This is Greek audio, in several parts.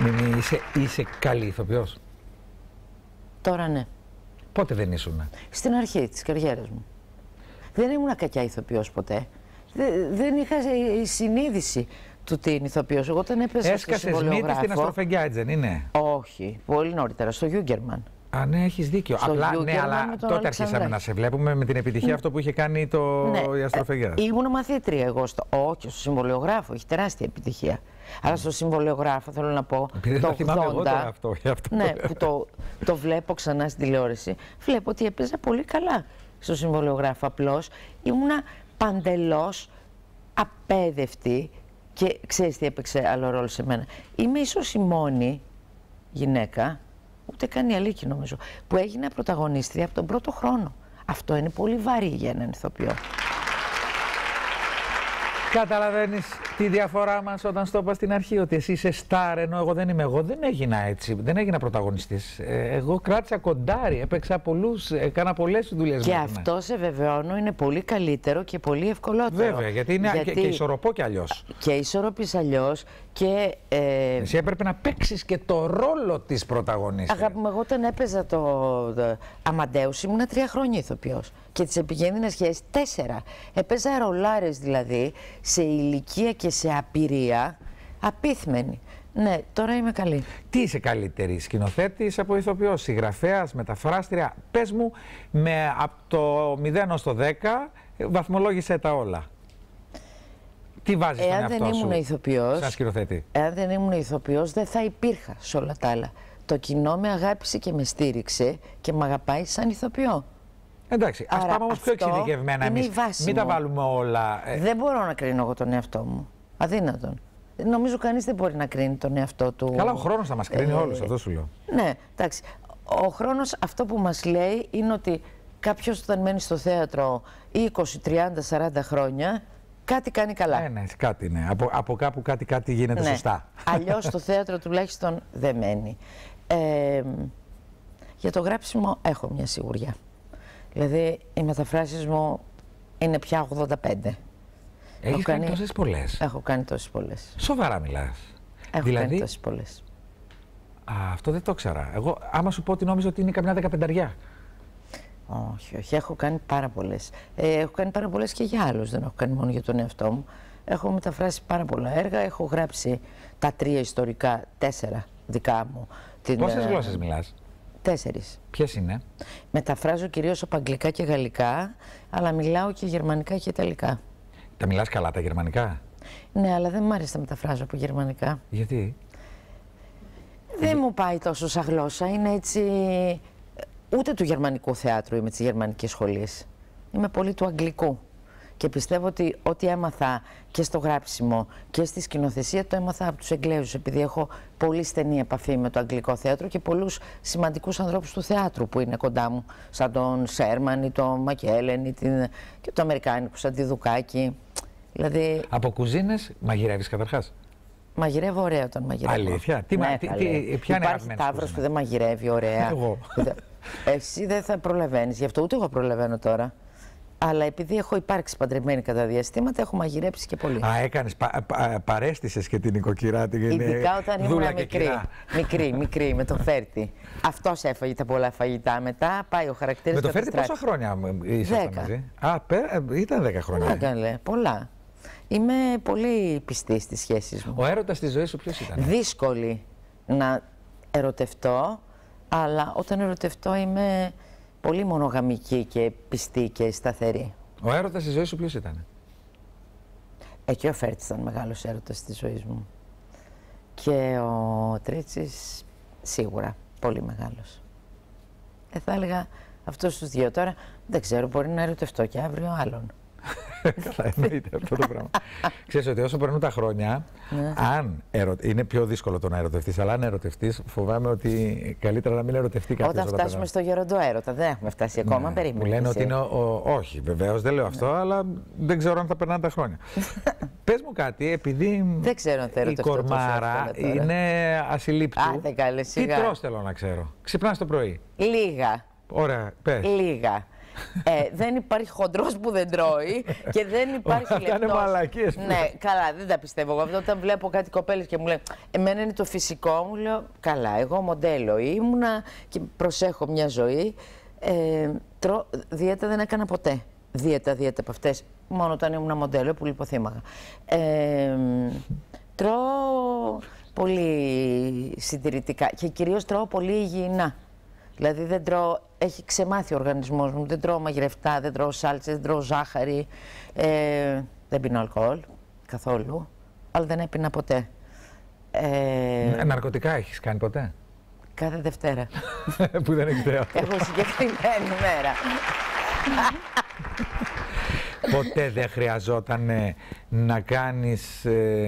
Μιμή, είσαι καλή ηθοποιός? Τώρα ναι. Πότε δεν ήσουν? Στην αρχή της καριέρας μου. Δεν ήμουν κακιά ηθοποιός ποτέ. Δεν είχα η συνείδηση του τι είναι ηθοποιός. Εγώ όταν έπαιζα στο συμβολιογράφο... Έσκασες μύτη στην Αστροφεγγιάτζ, δεν είναι? Όχι, πολύ νωρίτερα, στο Γιούγκερμαν. Α, ναι, έχεις δίκιο. Απλά, ναι, αλλά τότε αρχίσαμε να σε βλέπουμε με την επιτυχία αυτό που είχε κάνει η Αστροφεγγιάτζ. Ήμουν μαθήτρια εγώ όχι, στο συμβολιογράφο, έχει τεράστια επιτυχία. Αλλά στο συμβολιογράφο θέλω να πω, το 80, ναι, που το βλέπω ξανά στην τηλεόραση, βλέπω ότι έπαιζα πολύ καλά στο συμβολιογράφο. Απλώς ήμουνα παντελώς απέδευτη και ξέρεις τι έπαιξε άλλο ρόλο σε μένα. Είμαι ίσως η μόνη γυναίκα, ούτε καν η Αλίκη νομίζω, που έγινα πρωταγωνίστρια από τον πρώτο χρόνο. Αυτό είναι πολύ βαρύ για έναν ηθοποιό. Καταλαβαίνεις τη διαφορά μας όταν στο είπα στην αρχή, ότι εσύ είσαι στάρ, ενώ εγώ δεν είμαι. Εγώ δεν έγινα έτσι, δεν έγινα πρωταγωνιστής. Εγώ κράτησα κοντάρι, έπαιξα έκανα πολλές δουλειές. Και αυτό σε βεβαιώνω είναι πολύ καλύτερο και πολύ ευκολότερο. Βέβαια, γιατί είναι και ισορροπώ κι αλλιώς. Και ισορροπείς αλλιώς και... Εσύ έπρεπε να παίξεις και το ρόλο της πρωταγωνίστριας. Αγάπη μου, εγώ όταν έπαιζα το Αμαντέους ήμουν 3 χρόνια ηθοποιός. Και τις επικίνδυνες σχέσεις 4. Έπαιζα ρολάρες δηλαδή, σε ηλικία και σε απειρία, απίθμενη. Ναι, τώρα είμαι καλή. Τι είσαι καλύτερη, σκηνοθέτης από ηθοποιός, συγγραφέας, μεταφράστρια? Πες μου, από το 0 ως το 10, βαθμολόγησε τα όλα. Τι βάζεις στον εαυτό σου? Εάν δεν ήμουν ηθοποιός, σαν σκηνοθέτη. Εάν δεν ήμουν ηθοποιός, δεν θα υπήρχα σε όλα τα άλλα. Το κοινό με αγάπησε και με στήριξε και με αγαπάει σαν ηθοποιό. Εντάξει, ας πάμε όμως πιο εξειδικευμένα εμείς. Μην τα βάλουμε όλα. Δεν μπορώ να κρίνω εγώ τον εαυτό μου. Αδύνατον. Νομίζω κανείς δεν μπορεί να κρίνει τον εαυτό του. Καλά, ο χρόνος θα μας κρίνει όλους, αυτό σου λέω. Ναι, εντάξει. Ο χρόνος αυτό που μας λέει είναι ότι κάποιος όταν μένει στο θέατρο 20, 30, 40 χρόνια, κάτι κάνει καλά. Ναι, κάτι είναι. Από κάπου κάτι γίνεται σωστά. Αλλιώς στο θέατρο τουλάχιστον δεν μένει. Για το γράψιμο έχω μια σιγουριά. Δηλαδή, οι μεταφράσεις μου είναι πια 85. Έχεις κάνει τόσες πολλές? Έχω κάνει τόσες πολλές. Σοβαρά μιλάς? Έχω κάνει τόσες πολλές. Αυτό δεν το ξέρα. Εγώ, άμα σου πω ότι νόμιζα ότι είναι καμιά 15. Όχι, όχι. Έχω κάνει πάρα πολλές. Έχω κάνει πάρα πολλές και για άλλους. Δεν έχω κάνει μόνο για τον εαυτό μου. Έχω μεταφράσει πάρα πολλά έργα. Έχω γράψει τα 3 ιστορικά, 4 δικά μου. Πόσες γλώσσες μιλάς? 4. Ποιες είναι? Μεταφράζω κυρίως από αγγλικά και γαλλικά, αλλά μιλάω και γερμανικά και ιταλικά. Τα μιλάς καλά τα γερμανικά? Ναι, αλλά δεν μου άρεσε να μεταφράζω από γερμανικά. Γιατί? Δεν μου πάει τόσο σαν γλώσσα. Είναι έτσι... Ούτε του γερμανικού θεάτρου είμαι, της γερμανικής σχολής. Είμαι πολύ του αγγλικού. Και πιστεύω ότι ό,τι έμαθα και στο γράψιμο και στη σκηνοθεσία το έμαθα από τους Εγγλέζους, επειδή έχω πολύ στενή επαφή με το αγγλικό θέατρο και πολλούς σημαντικούς ανθρώπους του θεάτρου που είναι κοντά μου, σαν τον Σέρμαν ή τον Μακέλεν και το αμερικάνικο, σαν τη Δουκάκη. Δηλαδή... Από κουζίνες μαγειρεύεις καταρχάς? Μαγειρεύω ωραία όταν μαγειρεύω. Αλήθεια? Υπάρχει Ταύρος που δεν μαγειρεύει ωραία. Εγώ. Εσύ δεν θα προλαβαίνεις, γι' αυτό ούτε εγώ προλαβαίνω τώρα. Αλλά επειδή έχω υπάρξει παντρεμένη κατά διαστήματα, έχω μαγειρέψει και πολύ. Έκανες, παρέστησες και την νοικοκυρά. Ειδικά όταν ήμουν μικρή, με το Φέρτη. Αυτός έφαγε τα πολλά φαγητά. Μετά πάει ο χαρακτήρας. Με το Φέρτη πόσα χρόνια ήσασταν μαζί? Ήταν 10 χρόνια. Έκανε, πολλά. Είμαι πολύ πιστή στις σχέσεις μου. Ο έρωτας της ζωής σου ποιος ήταν? Δύσκολη να ερωτευτώ, αλλά όταν ερωτευτώ είμαι πολύ μονογαμική και πιστή και σταθερή. Ο έρωτας της ζωής σου ποιος ήταν? Και ο Φέρτης ήταν μεγάλος έρωτας της ζωής μου. Και ο Τρίτσης σίγουρα πολύ μεγάλος. Θα έλεγα αυτούς τους δύο. Τώρα δεν ξέρω, μπορεί να ερωτευτώ και αύριο άλλον. Καλά, εννοείται αυτό το πράγμα. Ξέρεις ότι όσο περνούν τα χρόνια, είναι πιο δύσκολο το να ερωτευτείς, αλλά αν ερωτευτείς, φοβάμαι ότι καλύτερα να μην ερωτευτεί κάποιος. Όταν φτάσουμε στο γεροντό έρωτα, δεν έχουμε φτάσει ακόμα, περίμενε. Μου λένε ότι είναι όχι, βεβαίως δεν λέω αυτό, αλλά δεν ξέρω αν θα περνάνε τα χρόνια. Πες μου κάτι, επειδή δεν ξέρω αν θα η κορμάρα είναι ασυλλήπτου. Τι τρως θέλω να ξέρω? Ξυπνάς το πρωί? Λίγα. Ωραία, πες. Λίγα. Δεν υπάρχει χοντρός που δεν τρώει και δεν υπάρχει λεπτός. Κάνε μαλακίες. Ναι, καλά, δεν τα πιστεύω εγώ. Αυτό όταν βλέπω κάτι κοπέλες και μου λένε εμένα είναι το φυσικό, μου λέω καλά, εγώ μοντέλο ήμουνα και προσέχω μια ζωή. Δίαιτα δεν έκανα ποτέ. Δίαιτα από αυτές, μόνο όταν ήμουν μοντέλο που λιποθύμαγα. Τρώω πολύ συντηρητικά και κυρίως τρώω πολύ υγιεινά. Δηλαδή δεν τρώω, έχει ξεμάθει ο οργανισμός μου, δεν τρώω μαγειρευτά, δεν τρώω σάλτσες, δεν τρώω ζάχαρη, δεν πίνω αλκοόλ καθόλου, αλλά δεν έπινα ποτέ. Ναρκωτικά έχεις κάνει ποτέ? Κάθε Δευτέρα. Που δεν έχει αυτό. Έχω συγκεκριμένη μέρα. Ποτέ δεν χρειαζόταν να κάνεις,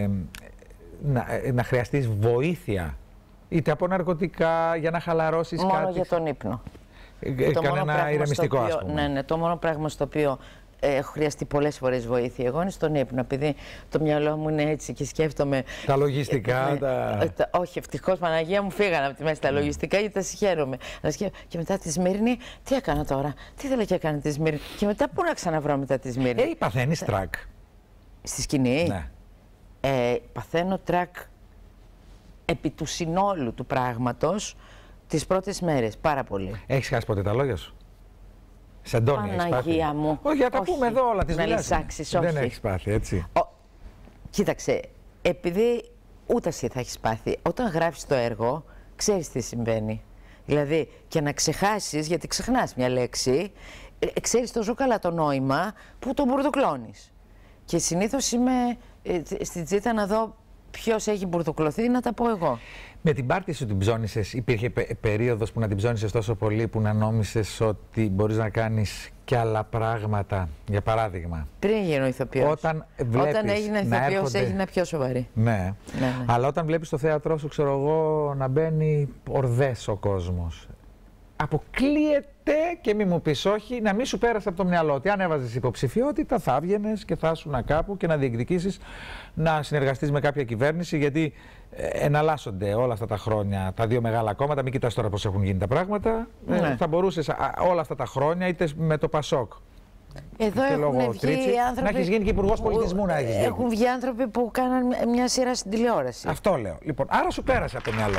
να χρειαστείς βοήθεια, είτε από ναρκωτικά, για να χαλαρώσεις κάτι? Μόνο για τον ύπνο. Κανένα ηρεμιστικό, ας πούμε. Ναι, το μόνο πράγμα στο οποίο έχω χρειαστεί πολλές φορές βοήθεια εγώ είναι στον ύπνο, επειδή το μυαλό μου είναι έτσι και σκέφτομαι. Τα λογιστικά, όχι, ευτυχώς Παναγία μου φύγανε από τη μέση τα λογιστικά, γιατί τα συγχαίρομαι. Και μετά τη Σμύρνη, τι έκανα τώρα, τι ήθελα και έκανε τη Σμύρνη. Και μετά πού να ξαναβρω μετά τη Σμύρνη. Παθαίνεις τρακ? Στη σκηνή. Ναι. Παθαίνω τρακ επί του συνόλου του πράγματος τις πρώτες μέρες, πάρα πολύ. Έχεις χάσει ποτέ τα λόγια σου? Σε ντόνια έχεις πάθει? Παναγία μου. Όχι, για τα πούμε εδώ όλα τις δουλειές. Δεν έχεις πάθει, έτσι? Κοίταξε, επειδή ούτε εσύ θα έχεις πάθει, όταν γράφεις το έργο, ξέρεις τι συμβαίνει. Δηλαδή, και να ξεχάσεις, γιατί ξεχνάς μια λέξη, ξέρεις τόσο καλά το νόημα που τον μπουρδουκλώνεις. Και συνήθως είμαι στην τσίτα να δω ποιος έχει μπουρδουκλωθεί, να τα πω εγώ. Με την πάρτι σου την ψώνισες, υπήρχε περίοδος που να την ψώνισες τόσο πολύ που να νόμισες ότι μπορείς να κάνεις και άλλα πράγματα, για παράδειγμα? Πριν γίνω ηθοποιός. Όταν έγινα ηθοποιός έγινα πιο σοβαρή. Ναι. Αλλά όταν βλέπεις το θέατρό σου, ξέρω εγώ, να μπαίνει ορδές ο κόσμος, αποκλείεται, και μη μου πεις όχι, να μην σου πέρασε από το μυαλό ότι αν έβαζες υποψηφιότητα θα έβγαινες και θα ήσουν κάπου και να διεκδικήσεις να συνεργαστείς με κάποια κυβέρνηση, γιατί εναλλάσσονται όλα αυτά τα χρόνια τα δύο μεγάλα κόμματα. Μην κοιτάς τώρα πώς έχουν γίνει τα πράγματα. Θα μπορούσες όλα αυτά τα χρόνια είτε με το Πασόκ, εδώ έχουν βγει άνθρωποι, να έχεις γίνει και υπουργός πολιτισμού, να έχεις γίνει. Έχουν βγει άνθρωποι που κάναν μια σειρά στην τηλεόραση. Αυτό λέω. Λοιπόν, άρα σου πέρασε από το μυαλό.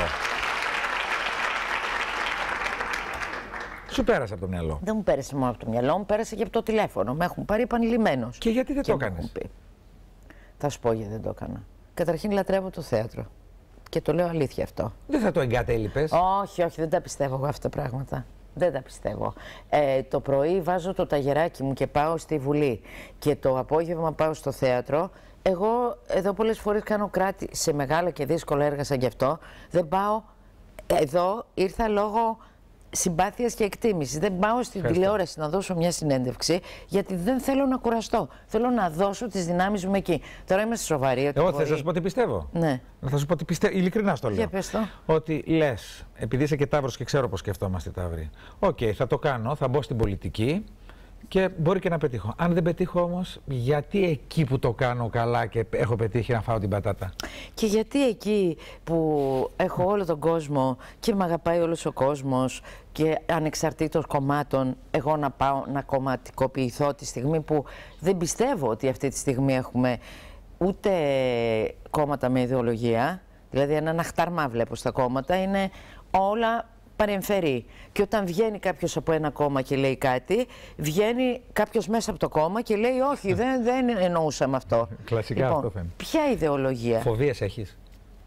Σου πέρασε από το μυαλό. Δεν μου πέρασε μόνο από το μυαλό, μου πέρασε και από το τηλέφωνο. Με έχουν πάρει επανειλημμένος. Και γιατί δεν το έκανες? Θα σου πω γιατί δεν το έκανα. Καταρχήν λατρεύω το θέατρο. Και το λέω αλήθεια αυτό. Δεν θα το εγκατέλειπες? Όχι, δεν τα πιστεύω εγώ αυτά τα πράγματα. Δεν τα πιστεύω. Το πρωί βάζω το ταγεράκι μου και πάω στη Βουλή. Και το απόγευμα πάω στο θέατρο. Εγώ εδώ πολλές φορές κάνω κράτη σε μεγάλα και δύσκολα έργα σαν γι' αυτό. Δεν πάω. Εδώ ήρθα λόγω συμπάθειας και εκτίμησης. Δεν πάω στην τηλεόραση να δώσω μια συνέντευξη, γιατί δεν θέλω να κουραστώ. Θέλω να δώσω τις δυνάμεις μου εκεί. Τώρα είμαστε σοβαροί. Εγώ θα σου πω τι πιστεύω. Ναι. Θα σου πω τι πιστεύω. Ειλικρινά στο λέω. Για πες το. Ότι λες, επειδή είσαι και Ταύρος και ξέρω πώς σκεφτόμαστε οι Ταύροι. Οκ, θα το κάνω, θα μπω στην πολιτική και μπορεί και να πετύχω. Αν δεν πετύχω όμως, γιατί εκεί που το κάνω καλά και έχω πετύχει να φάω την πατάτα? Και γιατί εκεί που έχω όλο τον κόσμο και με αγαπάει όλος ο κόσμος και ανεξαρτήτως κομμάτων, εγώ να πάω να κομματικοποιηθώ τη στιγμή που δεν πιστεύω ότι αυτή τη στιγμή έχουμε ούτε κόμματα με ιδεολογία, δηλαδή έναν αχταρμά βλέπω στα κόμματα, είναι όλα παρεμφερεί. Και όταν βγαίνει κάποιος από ένα κόμμα και λέει κάτι, βγαίνει κάποιος μέσα από το κόμμα και λέει όχι, δεν εννοούσαμε αυτό. Κλασικά λοιπόν, αυτό φαίνεται. Ποια ιδεολογία? Φοβίες έχεις?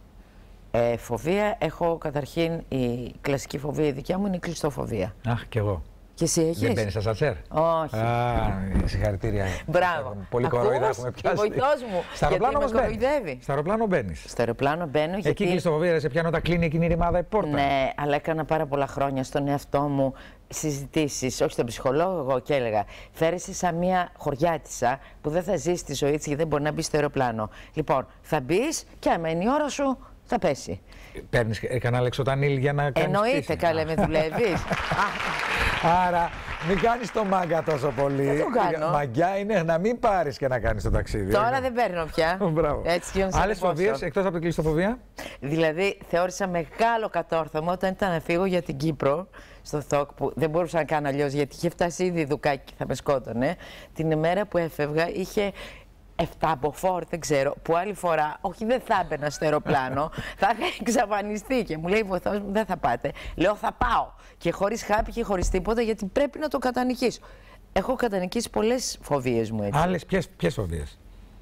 Φοβία έχω καταρχήν, η κλασική φοβία η δικιά μου είναι η κλειστοφοβία. Αχ, κι εγώ. Και εσύ έχεις? Δεν μπαίνεις στα σατσέρ? Όχι. Συγχαρητήρια. Μπράβο. Πολύ κοροϊδά έχουμε πιάσει. Βοηθός μου. Στα αεροπλάνο όμως κοροϊδεύει. Στα αεροπλάνο μπαίνεις? Στο αεροπλάνο μπαίνω γιατί... Εκεί κλειστοφοβία, σε πιάνω όταν κλείνει εκείνη η ρημάδα η πόρτα. Ναι, αλλά έκανα πάρα πολλά χρόνια στον εαυτό μου συζητήσεις, όχι στον ψυχολόγο, εγώ και έλεγα φέρεσαι σαν μια χωριάτισσα που δεν θα ζήσει τη ζωή της γιατί δεν μπορεί να μπει στο αεροπλάνο. Λοιπόν, θα μπεις και άμα είναι η ώρα σου θα πέσει. Παίρνεις κανένα λεξοτανίλ για να κάνεις? Εννοείται, καλέ, με δουλεύεις. Άρα μην κάνεις το μάγκα τόσο πολύ. Δεν το κάνω. Μαγκιά είναι να μην πάρεις και να κάνεις το ταξίδι. Τώρα δεν παίρνω πια. Άλλες φοβίες εκτός από την κλειστοφοβία? Δηλαδή θεώρησα μεγάλο κατόρθωμα όταν ήταν να φύγω για την Κύπρο στο ΘΟΚ, που δεν μπορούσα να κάνω αλλιώς γιατί είχε φτάσει ήδη Δουκάκι και θα με σκότωνε. Την ημέρα που έφευγα είχε 7 μποφόρ, δεν ξέρω, που άλλη φορά, όχι δεν θα έμπαινα στο αεροπλάνο, θα είχα εξαφανιστεί και μου λέει βοηθός μου δεν θα πάτε. Λέω θα πάω και χωρίς χάπι και χωρίς τίποτα γιατί πρέπει να το κατανικήσω. Έχω κατανικήσει πολλές φοβίες μου έτσι. Άλλες ποιες φοβίες?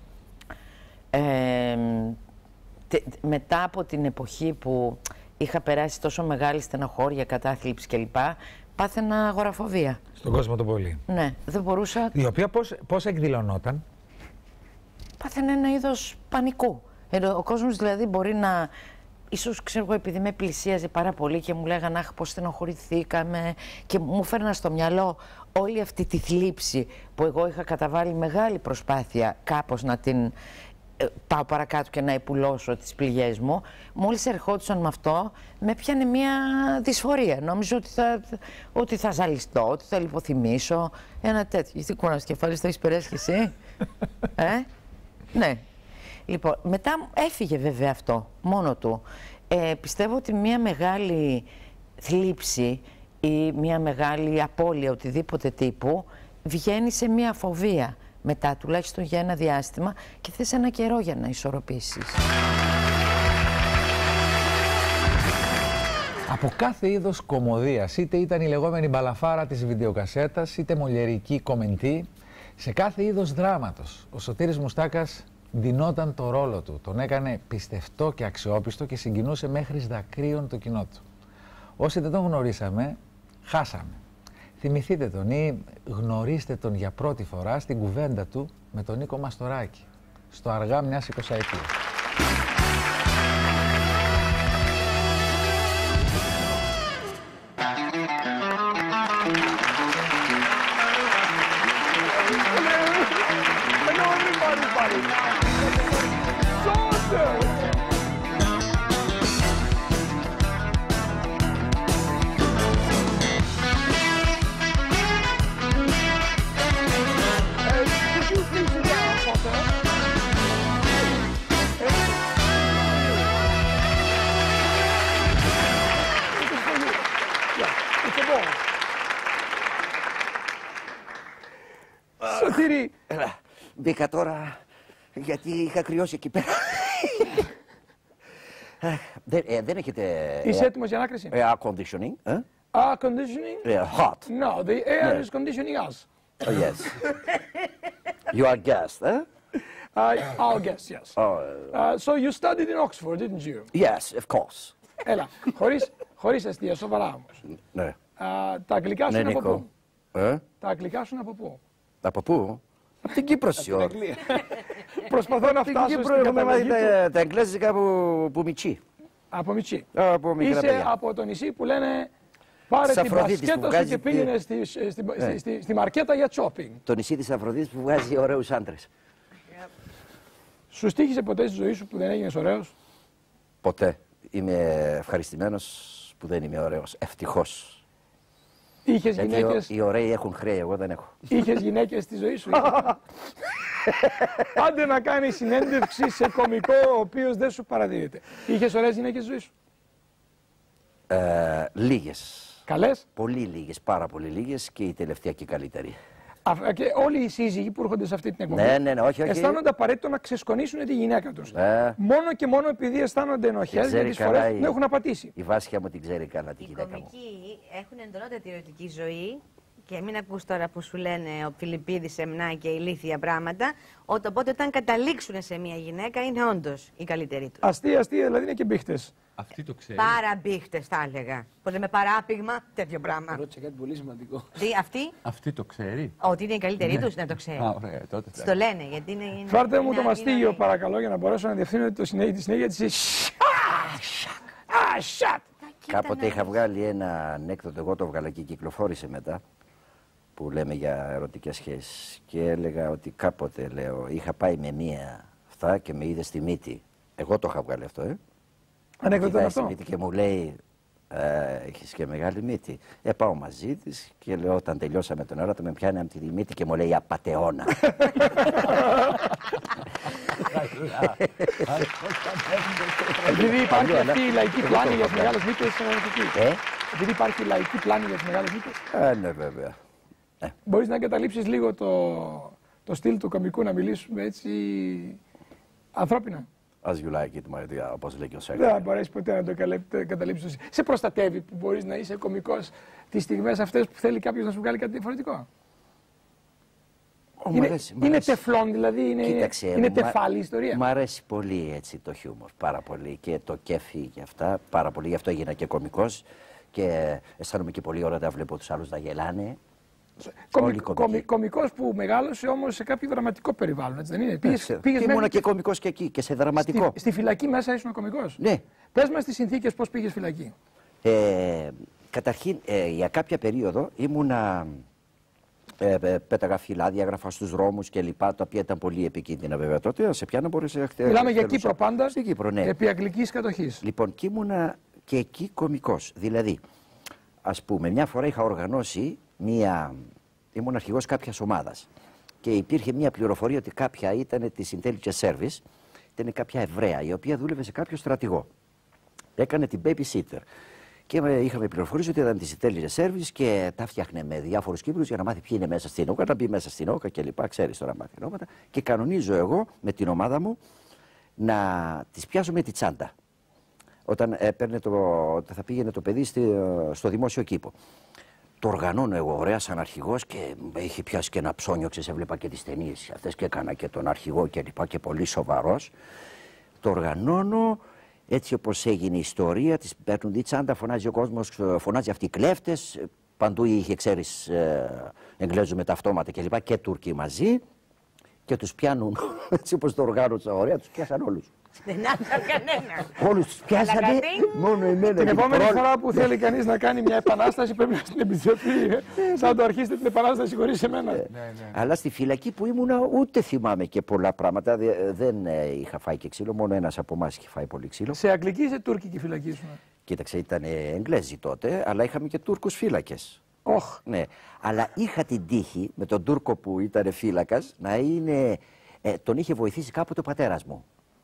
Μετά από την εποχή που είχα περάσει τόσο μεγάλη στενοχώρια, κατάθλιψη κλπ. Πάθαινα αγοραφοβία. Στον κόσμο το πολύ. Ναι, δεν μπορούσα. Η οποία πώς εκδηλωνόταν? Πάθαινα ένα είδος πανικού. Ο κόσμος δηλαδή μπορεί να. Ίσως ξέρω εγώ, επειδή με πλησίαζε πάρα πολύ και μου λέγανε αχ, πώς στενοχωρηθήκαμε, και μου φέρνα στο μυαλό όλη αυτή τη θλίψη που εγώ είχα καταβάλει μεγάλη προσπάθεια κάπως να την πάω παρακάτω και να υπουλώσω τις πληγές μου. Μόλις ερχόντουσαν με αυτό, με πιάνε μια δυσφορία. Νόμιζα ότι θα ζαλιστώ, ότι θα λιποθυμήσω. Ένα τέτοιο. Γιατί κούνας κεφάλης, το έχεις περάσει κι εσύ? Ναι. Λοιπόν, μετά έφυγε βέβαια αυτό, μόνο του. Πιστεύω ότι μια μεγάλη θλίψη ή μια μεγάλη απώλεια οτιδήποτε τύπου βγαίνει σε μια φοβία μετά, τουλάχιστον για ένα διάστημα, και θες ένα καιρό για να ισορροπήσεις. Από κάθε είδος κωμωδίας, είτε ήταν η λεγόμενη μπαλαφάρα της βιντεοκασέτας, είτε μολιερική κομμεντή, σε κάθε είδος δράματος, ο Σωτήρης Μουστάκας δινόταν το ρόλο του. Τον έκανε πιστευτό και αξιόπιστο και συγκινούσε μέχρι δακρύων το κοινό του. Όσοι δεν τον γνωρίσαμε, χάσαμε. Θυμηθείτε τον ή γνωρίστε τον για πρώτη φορά στην κουβέντα του με τον Νίκο Μαστοράκη, στο αργά μιας 20ετίας. Σωτήρη! Έλα, μπήκα τώρα γιατί είχα κρυώσει εκεί πέρα. Δεν έχετε... Είσαι έτοιμος για ανάκριση? Air conditioning? Air conditioning? Hot. No, the air is conditioning us. Oh, yes. You are guest, I'll guess, yes. So you studied in Oxford, didn't you? Yes, of course. Έλα, χωρίς αστεία, σοβαρά όμως. Ναι. Τα αγγλικά σου είναι από Νίκο. πού? Τα αγγλικά σου είναι από πού? Από πού? Από την Κύπρο, σιωρ. Προσπαθώ να φτάσω στην καταγωγή του. Τα εγγλέζικα που μητσί. Από Μητσί. Από μικρά Είσαι παιδιά. από το νησί που λένε πάρε την μπασκέτα σου και πήγαινε στη μαρκέτα για shopping. Το νησί της Αφροδίτης που βγάζει ωραίους άντρες. Σου στοίχησε ποτέ στη ζωή σου που δεν έγινες ωραίος? Ποτέ. Είμαι ευχαριστημένος που δεν είμαι ωραίος. Ευτυχώς. Είχες Γιατί γυναίκες... οι ωραίοι έχουν χρέη, εγώ δεν έχω. Είχες γυναίκες στη ζωή σου? Άντε να κάνεις συνέντευξη σε κωμικό ο οποίος δεν σου παραδίδεται. Είχες ωραίες γυναίκες στη ζωή σου? Λίγες. Καλές? Πολύ λίγες, πάρα πολύ λίγες και η τελευταία και η καλύτερη. Και όλοι οι σύζυγοι που έρχονται σε αυτή την εκπομπή Ναι, όχι. αισθάνονται απαραίτητο να ξεσκονίσουν τη γυναίκα τους. Μόνο και μόνο επειδή αισθάνονται ενοχές για τις φορές που έχουν απατήσει. Η Βάσια μου την ξέρει καλά τη Οι γυναίκα μου. Οι κομικοί έχουν εντονότατη ερωτική ζωή και μην ακούς τώρα που σου λένε ο Φιλιππίδης, Σεμνά και ηλίθια πράγματα. Οπότε όταν καταλήξουν σε μια γυναίκα είναι όντως η καλύτερη του. Αστεία, δηλαδή είναι και μπήχτες. Αυτή το ξέρει. Παραμπήχτες θα έλεγα. Που λέμε παράπηγμα, τέτοιο πράγμα. Ρώτησε κάτι πολύ σημαντικό. Αυτή, Αυτή το ξέρει. ότι είναι η καλύτερη τους, να το ξέρει. Α, ωραία, τότε. Στο λένε, γιατί είναι. Φάρτε μου το μαστίγιο παρακαλώ για να μπορέσω να διευθύνω τη συνέχεια της. Κάποτε είχα βγάλει ένα ανέκδοτο, εγώ το έβγαλα και κυκλοφόρησε μετά, που λέμε για ερωτικές σχέσεις. Και έλεγα ότι κάποτε, λέω, είχα πάει με μία αυτά και με είδε στη μύτη. Εγώ το είχα βγάλει αυτό, Ανέκδοτο αυτό. Και μου λέει, Έχεις και μεγάλη μύτη. Πάω μαζί της και λέω, όταν τελειώσαμε τον έρωτα, με πιάνει από τη μύτη και μου λέει απατεώνα. Επειδή υπάρχει αυτή η λαϊκή πλάνη για τις μεγάλες μύτες, επειδή υπάρχει λαϊκή πλάνη για τις μεγάλες μύτες. Ναι, βέβαια. Μπορείς να εγκαταλείψεις λίγο το στυλ του κωμικού, να μιλήσουμε έτσι ανθρώπινα. As you like it, my dear, όπως λέει και ο Σέγγα. Δεν μπορείς ποτέ να το εγκαταλείψεις. Σε προστατεύει που μπορείς να είσαι κωμικός τις στιγμές αυτές που θέλει κάποιος να σου βγάλει κάτι διαφορετικό? Είναι τεφλόν, δηλαδή, είναι τεφάλη η ιστορία. Μ' αρέσει πολύ έτσι το χιούμορ, πάρα πολύ, και το κέφι και αυτά, πάρα πολύ. Γι' αυτό έγινα και κωμικός και αισθάνομαι και πολύ ώρα να βλέπω τους άλλους να γελάνε. Κωμικός που μεγάλωσε όμως σε κάποιο δραματικό περιβάλλον, έτσι δεν είναι? Πήγες ήμουνα και κωμικός και εκεί, και σε δραματικό. Στη φυλακή μέσα ήσουν κωμικός? Ναι. Πες μας τις συνθήκες, πώς πήγες φυλακή. Καταρχήν, για κάποια περίοδο ήμουνα... πέταγα φυλάδια, έγραφα στους δρόμους και λοιπά, τα οποία ήταν πολύ επικίνδυνα βέβαια τότε. Σε πιάνω μπορείς να χτυπήσεις. Μιλάμε για Κύπρο πάντα, στην Κύπρο, ναι. Επί αγγλικής κατοχής. Λοιπόν, και ήμουνα και εκεί κωμικός. Δηλαδή, ας πούμε, μια φορά είχα οργανώσει ήμουν αρχηγός κάποιας ομάδας και υπήρχε μια πληροφορία ότι κάποια ήταν της Intelligence Service, ήταν κάποια Εβραία, η οποία δούλευε σε κάποιο στρατηγό. Έκανε την babysitter. Και είχαμε πληροφορήσει ότι ήταν τη Intelligence Service και τα φτιάχνε με διάφορους Κύπρους για να μάθει ποιοι είναι μέσα στην όκα, να μπει μέσα στην όκα κλπ. Ξέρεις τώρα μάθει ονόματα. Και κανονίζω εγώ με την ομάδα μου να τις πιάσω με τη τσάντα. Όταν θα πήγαινε το παιδί στο δημόσιο κήπο. Το οργανώνω εγώ ωραία σαν αρχηγός και είχε πιάσει και ένα ψώνιο, έβλεπα και τις ταινίες αυτές και έκανα και τον αρχηγό κλπ. Και πολύ σοβαρός. Το οργανώνω. Έτσι όπως έγινε η ιστορία, τις παίρνουν τη τσάντα, φωνάζει ο κόσμος, φωνάζει αυτοί οι κλέφτες, παντού είχε, ξέρεις, Εγγλέζους με τα αυτόματα κλπ. Και Τούρκοι μαζί και τους πιάνουν, έτσι όπως το οργάνωσα ωραία, τους πιάσαν όλους. Δεν άφησαν κανένα. Όλους τους πιάσανε, μόνο εμένα. Την επόμενη φορά που θέλει κανείς να κάνει μια επανάσταση πρέπει να την εμπιστευτεί. Σαν το αρχίσετε την επανάσταση χωρίς εμένα. Αλλά στη φυλακή που ήμουνα ούτε θυμάμαι και πολλά πράγματα. Δεν είχα φάει και ξύλο, μόνο ένας από εμάς είχε φάει πολύ ξύλο. Σε αγγλική ή σε τουρκική φυλακή σου? Κοίταξε, ήταν Εγγλέζοι τότε, αλλά είχαμε και Τούρκους φύλακες. Ναι. Αλλά είχα την τύχη με τον Τούρκο που ήταν φύλακας να είναι. Τον είχε βοηθήσει κάποτε ο πατέρας μου.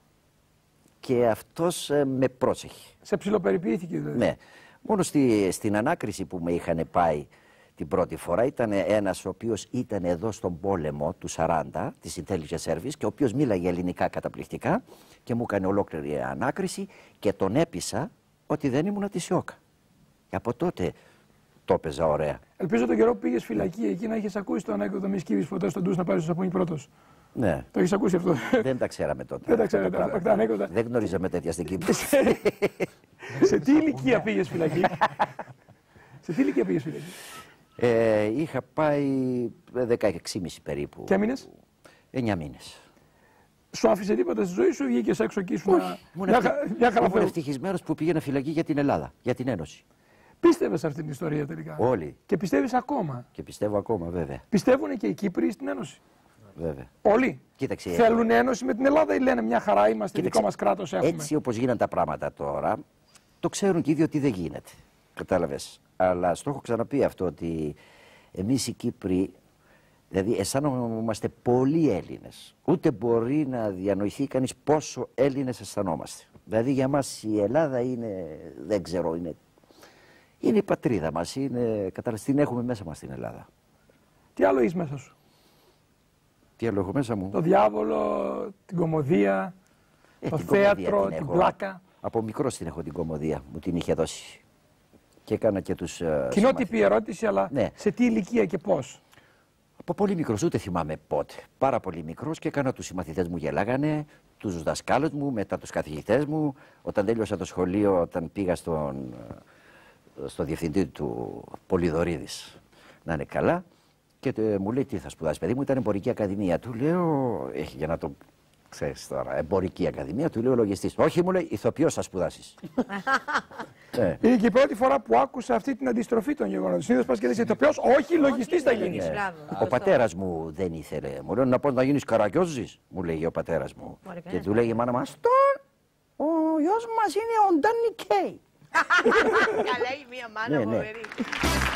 Και αυτός με πρόσεχε. Σε ψιλοπεριποιήθηκε δηλαδή. Ναι. Μόνο στην ανάκριση που με είχαν πάει την πρώτη φορά ήταν ένας ο οποίος ήταν εδώ στον πόλεμο του 40 της Intelligence Service και ο οποίος μίλαγε ελληνικά καταπληκτικά και μου έκανε ολόκληρη ανάκριση και τον έπεισα ότι δεν ήμουν της ΙΟΚΑ. Και από τότε το έπαιζα ωραία. Ελπίζω τον καιρό που πήγες φυλακή εκεί να έχεις ακούσει το ανέκδοτο μη σκύβεις ποτέ στον ντους να πάρεις το σαπούνι πρώτος. Ναι. Το έχεις ακούσει αυτό? Δεν τα ξέραμε τότε. Δεν τα ξέρατε. Δεν γνωρίζαμε τέτοια στην Κύπρο. Σε τι ηλικία πήγες φυλακή? Σε τι ηλικία πήγες φυλακή? Είχα πάει 16,5 περίπου. Και έμεινες? 9 μήνες. Σου άφησε τίποτα στη ζωή σου, βγήκες έξω και ήσουν ήμουν ευτυχισμένος που πήγαινα φυλακή για την Ελλάδα, για την Ένωση. Πίστευες αυτή την ιστορία τελικά? Όλοι. Και πιστεύεις ακόμα? Και πιστεύω ακόμα, βέβαια. Πιστεύουν και οι Κύπροι στην Ένωση? Βέβαια. Όλοι. Κοίταξε, θέλουν ένωση με την Ελλάδα ή λένε μια χαρά είμαστε, δικό μας κράτος έχουμε? Έτσι όπως γίνανε τα πράγματα τώρα, το ξέρουν και οι ίδιοι ότι δεν γίνεται. Κατάλαβες. Αλλά στο έχω ξαναπεί αυτό ότι εμείς οι Κύπροι, δηλαδή αισθάνομαστε πολλοί Έλληνες. Ούτε μπορεί να διανοηθεί κανείς πόσο Έλληνες αισθανόμαστε. Δηλαδή για μας η Ελλάδα είναι, δεν ξέρω, είναι η πατρίδα μας. Κατάλαβες, την έχουμε μέσα μας την Ελλάδα. Τι άλλο έχεις μέσα σου? Τι άλλο έχω μέσα μου? Το διάβολο, την κωμωδία, το θέατρο, την πλάκα. Από μικρός την έχω την κωμωδία, μου την είχε δώσει. Και έκανα και τους... Κοινότυπη ερώτηση, αλλά ναι. Σε τι ηλικία και πώς? Από πολύ μικρός, ούτε θυμάμαι πότε. Πάρα πολύ μικρός και έκανα τους συμμαθητές μου γελάγανε, τους δασκάλους μου, μετά τους καθηγητές μου. Όταν τέλειωσα το σχολείο, όταν πήγα στο διευθυντή του Πολυδωρίδης, να είναι καλά, και μου λέει τι θα σπουδάσεις παιδί μου, ήταν εμπορική ακαδημία. Του λέω, για να το ξέρεις τώρα, εμπορική ακαδημία, του λέω λογιστής. Όχι, μου λέει, ηθοποιός θα σπουδάσεις. Είναι και η πρώτη φορά που άκουσα αυτή την αντιστροφή των γεγονότων. Συνήθως πας και λες ηθοποιός, όχι λογιστής θα γίνεις. Ο πατέρας μου δεν ήθελε. Μου λέει να πω να γίνεις Καραγκιόζης, μου λέγει ο πατέρας μου. Και του λέγει η μάνα μας, ο γιος μας είναι ο Ντάνι Κέι. Καλά, έχει μία μάνα φοβερή.